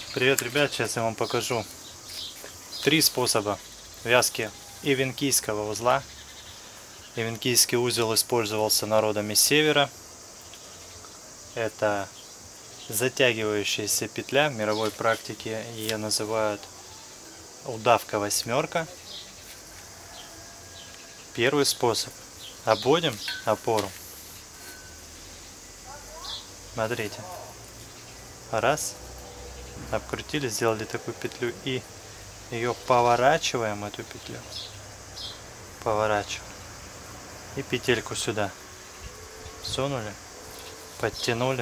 Привет, ребят! Сейчас я вам покажу 3 способа вязки ивенкийского узла. Ивенкийский узел использовался народами севера. Это затягивающаяся петля. В мировой практике ее называют удавка-восьмерка. Первый способ. Обводим опору. Смотрите. Раз. Обкрутили, сделали такую петлю и ее поворачиваем, эту петлю. Поворачиваем. И петельку сюда сунули, подтянули.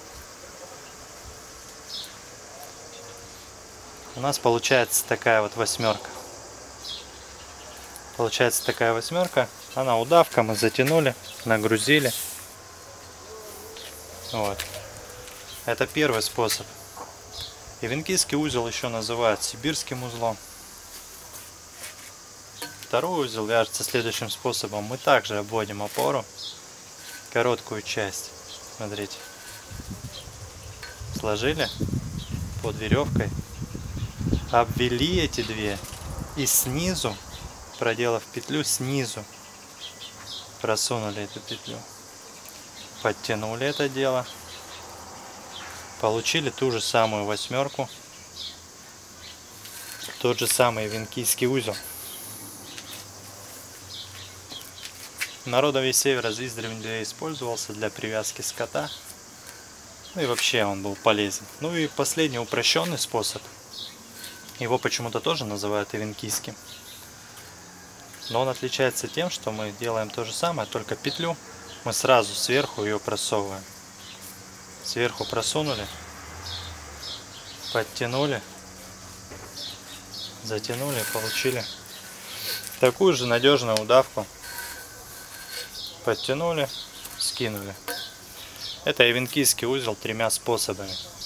У нас получается такая вот восьмерка. Получается такая восьмерка. Она удавка, мы затянули, нагрузили. Вот. Это первый способ. Ивенкийский узел еще называют сибирским узлом. Второй узел вяжется следующим способом. Мы также обводим опору, короткую часть. Смотрите. Сложили под веревкой, обвели эти две и снизу, проделав петлю, снизу просунули эту петлю. Подтянули это дело. Получили ту же самую восьмерку, тот же самый ивенкийский узел. Народами севера издревле использовался для привязки скота, ну и вообще он был полезен. Ну и последний упрощенный способ, его почему-то тоже называют ивенкийским, но он отличается тем, что мы делаем то же самое, только петлю мы сразу сверху ее просовываем. Сверху просунули, подтянули, затянули, получили такую же надежную удавку. Подтянули, скинули. Это ивенкийский узел 3 способами.